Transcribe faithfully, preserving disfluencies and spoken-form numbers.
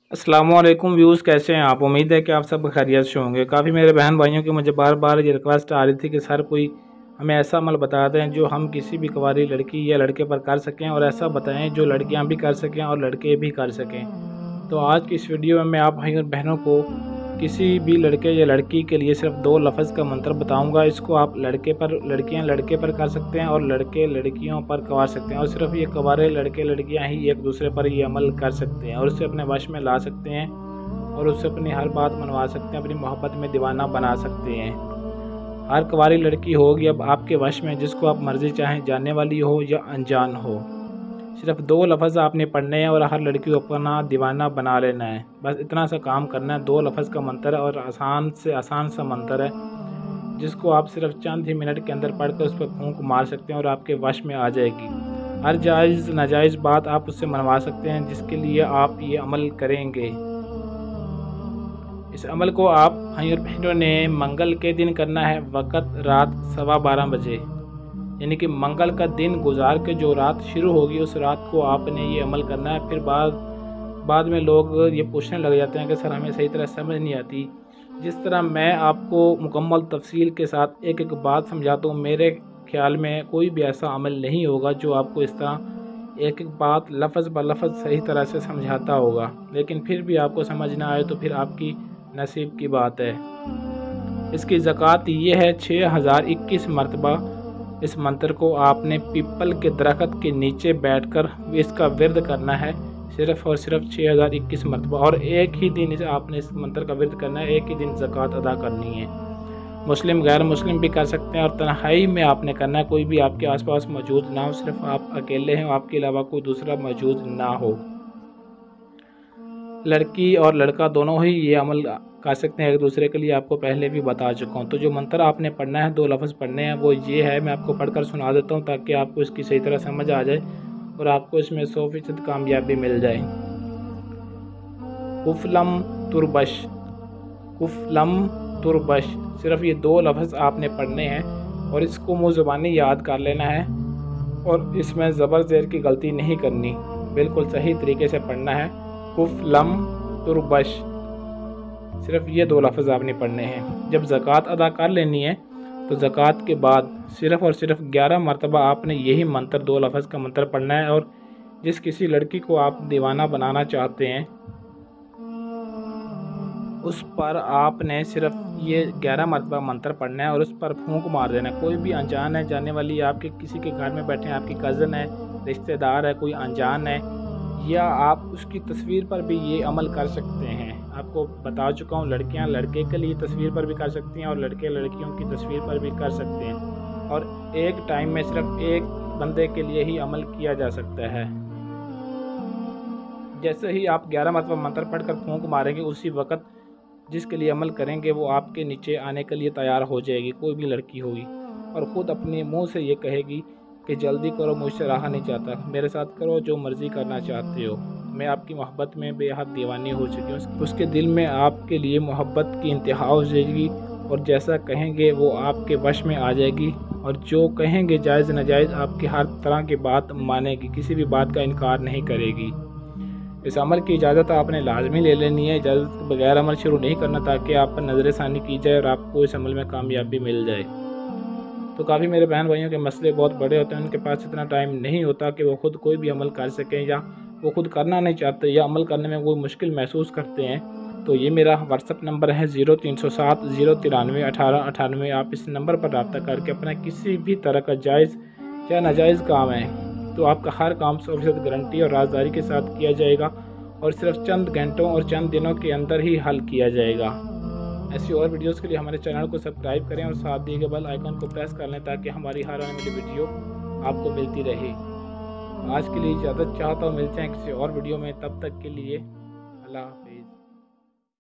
अस्सलाम वालेकुम व्यूज़, कैसे हैं आप। उम्मीद है कि आप सब खैरियत से होंगे। काफ़ी मेरे बहन भाइयों की मुझे बार बार ये रिक्वेस्ट आ रही थी कि सर कोई हमें ऐसा अमल बता दें जो हम किसी भी कुंवारी लड़की या लड़के पर कर सकें, और ऐसा बताएं जो लड़कियां भी कर सकें और लड़के भी कर सकें। तो आज की इस वीडियो में मैं आप भाई और बहनों को किसी भी लड़के या लड़की के लिए सिर्फ दो लफ्ज़ का मंत्र बताऊंगा। इसको आप लड़के पर लड़कियां लड़के पर कर सकते हैं और लड़के लड़कियों पर करवा सकते हैं, और सिर्फ ये कुंवारे लड़के लड़कियां ही एक दूसरे पर ये अमल कर सकते हैं और उसे अपने वश में ला सकते हैं और उससे अपनी हर बात मनवा सकते हैं, अपनी मोहब्बत में दीवाना बना सकते हैं। हर कुंवारी लड़की होगी अब आपके वश में, जिसको आप मर्ज़ी चाहें, जानने वाली हो या अनजान हो। सिर्फ दो लफ्ज़ आपने पढ़ने हैं और हर लड़की को अपना दीवाना बना लेना है। बस इतना सा काम करना है। दो लफ्ज़ का मंत्र है और आसान से आसान सा मंत्र है, जिसको आप सिर्फ चंद ही मिनट के अंदर पढ़कर उस पर फूंक मार सकते हैं और आपके वश में आ जाएगी। हर जायज़ नाजायज़ बात आप उससे मनवा सकते हैं, जिसके लिए आप ये अमल करेंगे। इस अमल को आप भाई और बहनों ने मंगल के दिन करना है, वक़्त रात सवा बारह बजे, यानी कि मंगल का दिन गुजार के जो रात शुरू होगी उस रात को आपने ये अमल करना है। फिर बाद बाद में लोग ये पूछने लग जाते हैं कि सर हमें सही तरह समझ नहीं आती। जिस तरह मैं आपको मुकम्मल तफसील के साथ एक एक बात समझाता हूँ, मेरे ख्याल में कोई भी ऐसा अमल नहीं होगा जो आपको इस तरह एक एक बात लफ्ज़ ब लफ्ज़ सही तरह से समझाता होगा। लेकिन फिर भी आपको समझ ना आए तो फिर आपकी नसीब की बात है। इसकी ज़कात ये है छः हज़ार इक्कीस मरतबा इस मंत्र को आपने पीपल के दरख्त के नीचे बैठकर इसका विर्द करना है, सिर्फ़ और सिर्फ छः हज़ार इक्कीस मरतबा। और एक ही दिन इस आपने इस मंत्र का विर्द करना है, एक ही दिन ज़कात अदा करनी है। मुस्लिम गैर मुस्लिम भी कर सकते हैं और तन्हाई में आपने करना है। कोई भी आपके आसपास मौजूद ना हो, सिर्फ आप अकेले हैं, आपके अलावा कोई दूसरा मौजूद ना हो। लड़की और लड़का दोनों ही ये अमल कर सकते हैं एक दूसरे के लिए, आपको पहले भी बता चुका हूँ। तो जो मंत्र आपने पढ़ना है, दो लफ्ज़ पढ़ने हैं, वो ये है। मैं आपको पढ़कर सुना देता हूँ ताकि आपको इसकी सही तरह समझ आ जाए और आपको इसमें सौ फीसद कामयाबी मिल जाए। कुफलम तुरबश, कुफलम तुरबश, सिर्फ ये दो लफ्ज़ आपने पढ़ने हैं और इसको मुँह ज़बानी याद कर लेना है और इसमें ज़बर ज़ेर की गलती नहीं करनी, बिल्कुल सही तरीके से पढ़ना है। कुफलम तुरबश, सिर्फ ये दो लफ्ज़ आपने पढ़ने हैं। जब ज़कात अदा कर लेनी है तो ज़कात के बाद सिर्फ़ और सिर्फ ग्यारह मरतबा आपने यही मंत्र, दो लफ्ज़ का मंत्र पढ़ना है। और जिस किसी लड़की को आप दीवाना बनाना चाहते हैं उस पर आपने सिर्फ ये ग्यारह मरतबा मंत्र पढ़ना है और उस पर फूंक मार देना है। कोई भी अनजान है, जानने वाली, आपके किसी के घर में बैठे हैं, आपकी कज़न है, रिश्तेदार है, कोई अनजान है, या आप उसकी तस्वीर पर भी ये अमल कर सकते हैं। आपको बता चुका हूँ, लड़कियां लड़के के लिए तस्वीर पर भी कर सकती हैं और लड़के लड़कियों की तस्वीर पर भी कर सकते हैं। और एक टाइम में सिर्फ एक बंदे के लिए ही अमल किया जा सकता है। जैसे ही आप ग्यारह मरतबा मंत्र पढ़कर फूंक मारेंगे, उसी वक्त जिसके लिए अमल करेंगे वो आपके नीचे आने के लिए तैयार हो जाएगी, कोई भी लड़की होगी, और ख़ुद अपने मुँह से ये कहेगी कि जल्दी करो, मुझसे रहा नहीं चाहता, मेरे साथ करो जो मर्ज़ी करना चाहते हो, मैं आपकी मोहब्बत में बेहद दीवानी हो चुकी हूँ। उसके दिल में आपके लिए मोहब्बत की इंतहा हो जाएगी और जैसा कहेंगे वो आपके वश में आ जाएगी, और जो कहेंगे जायज़ नाजायज़ आपकी हर तरह की बात मानेगी, किसी भी बात का इनकार नहीं करेगी। इस अमल की इजाज़त आपने लाजमी ले लेनी है। इजाज़त के बगैर अमल शुरू नहीं करना, ताकि आप पर नज़र षानी की जाए और आपको इस अमल में कामयाबी मिल जाए। तो काफ़ी मेरे बहन भाइयों के मसले बहुत बड़े होते हैं, उनके पास इतना टाइम नहीं होता कि वो ख़ुद कोई भी अमल कर सकें, या वो ख़ुद करना नहीं चाहते, या अमल करने में वो मुश्किल महसूस करते हैं। तो ये मेरा व्हाट्सअप नंबर है ज़ीरो तीन सौ सात ज़ीरो तिरानवे अठारह अठानवे। आप इस नंबर पर रब्ता करके अपना किसी भी तरह का जायज़ या नाजायज़ काम है तो आपका हर काम सौ फीसद गारंटी और राजदारी के साथ किया जाएगा और सिर्फ चंद घंटों और चंद दिनों के अंदर ही हल किया जाएगा। ऐसी और वीडियोस के लिए हमारे चैनल को सब्सक्राइब करें और साथ दिए गए बेल आइकन को प्रेस कर लें, ताकि हमारी हर आने वाली वीडियो आपको मिलती रहे। आज के लिए इजाज़त चाहता हूँ, मिलते हैं किसी और वीडियो में, तब तक के लिए अल्लाह हाफ़िज़।